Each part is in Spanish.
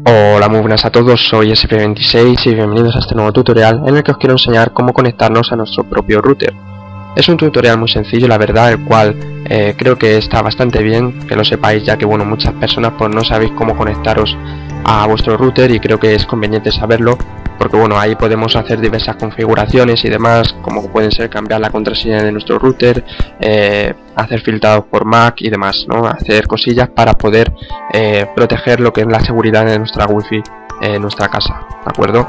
Hola, muy buenas a todos, soy SP26 y bienvenidos a este nuevo tutorial en el que os quiero enseñar cómo conectarnos a nuestro propio router. Es un tutorial muy sencillo, la verdad, el cual creo que está bastante bien que lo sepáis, ya que bueno, muchas personas pues no sabéis cómo conectaros a vuestro router y creo que es conveniente saberlo, porque bueno, ahí podemos hacer diversas configuraciones y demás, como pueden ser cambiar la contraseña de nuestro router, hacer filtrados por MAC y demás, ¿no? Hacer cosillas para poder proteger lo que es la seguridad de nuestra wifi en nuestra casa, ¿de acuerdo?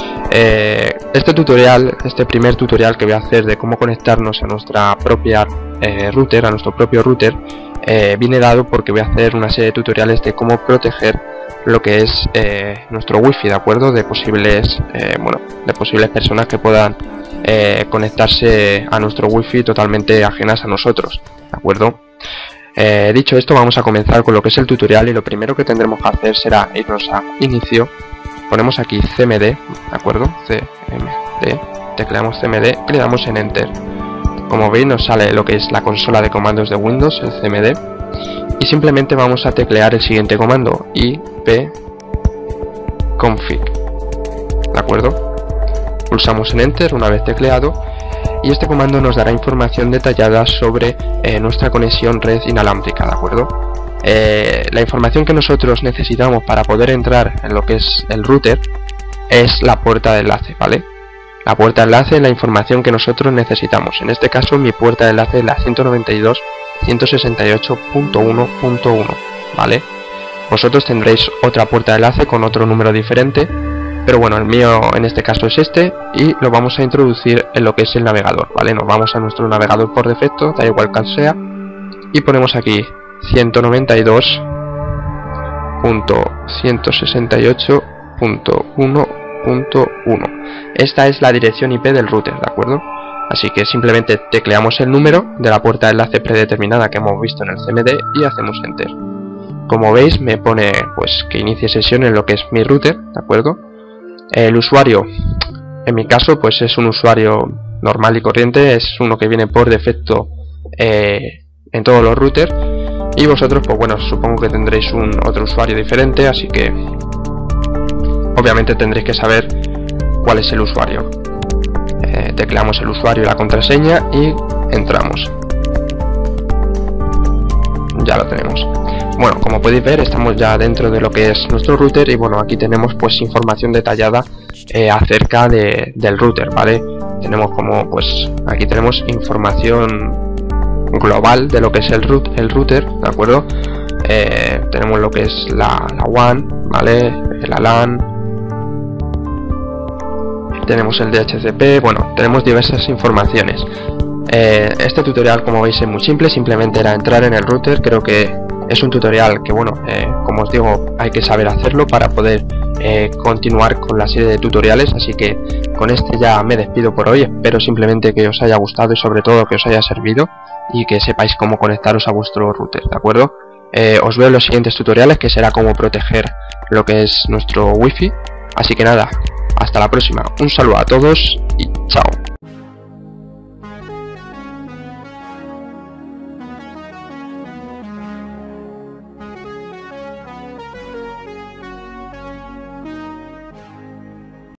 Este primer tutorial que voy a hacer de cómo conectarnos a nuestra propia router, a nuestro propio router, viene dado porque voy a hacer una serie de tutoriales de cómo proteger lo que es nuestro wifi, de acuerdo, de posibles personas que puedan conectarse a nuestro wifi totalmente ajenas a nosotros, de acuerdo. Dicho esto, vamos a comenzar con lo que es el tutorial y lo primero que tendremos que hacer será irnos a inicio, ponemos aquí cmd, de acuerdo, cmd, tecleamos cmd y le damos en enter. Como veis nos sale lo que es la consola de comandos de Windows, el cmd, y simplemente vamos a teclear el siguiente comando, ipconfig, de acuerdo. Pulsamos en enter una vez tecleado y este comando nos dará información detallada sobre nuestra conexión red inalámbrica, de acuerdo. La información que nosotros necesitamos para poder entrar en lo que es el router es la puerta de enlace, ¿vale? La puerta de enlace es la información que nosotros necesitamos. En este caso mi puerta de enlace es la 192.168.1.1, ¿vale? Vosotros tendréis otra puerta de enlace con otro número diferente, pero bueno, el mío en este caso es este y lo vamos a introducir en lo que es el navegador, ¿vale? Nos vamos a nuestro navegador por defecto, da igual cual sea, y ponemos aquí 192.168.1.1. Esta es la dirección IP del router, ¿de acuerdo? Así que simplemente tecleamos el número de la puerta de enlace predeterminada que hemos visto en el cmd y hacemos enter. Como veis me pone pues que inicie sesión en lo que es mi router, ¿de acuerdo? El usuario, en mi caso pues es un usuario normal y corriente, es uno que viene por defecto en todos los routers, y vosotros pues bueno, supongo que tendréis otro usuario diferente, así que obviamente tendréis que saber cuál es el usuario. Tecleamos el usuario y la contraseña y entramos. Ya lo tenemos. Bueno, como podéis ver estamos ya dentro de lo que es nuestro router y bueno, aquí tenemos pues información detallada acerca del router, ¿vale? Tenemos como pues aquí tenemos información global de lo que es el router, ¿de acuerdo? Tenemos lo que es la WAN, ¿vale? La LAN, tenemos el DHCP, bueno, tenemos diversas informaciones. Este tutorial, como veis, es muy simple, simplemente era entrar en el router. Creo que es un tutorial que, bueno, como os digo, hay que saber hacerlo para poder continuar con la serie de tutoriales, así que con este ya me despido por hoy. Espero simplemente que os haya gustado y sobre todo que os haya servido y que sepáis cómo conectaros a vuestro router, ¿de acuerdo? Os veo en los siguientes tutoriales, que será cómo proteger lo que es nuestro wifi, así que nada, hasta la próxima. Un saludo a todos y chao.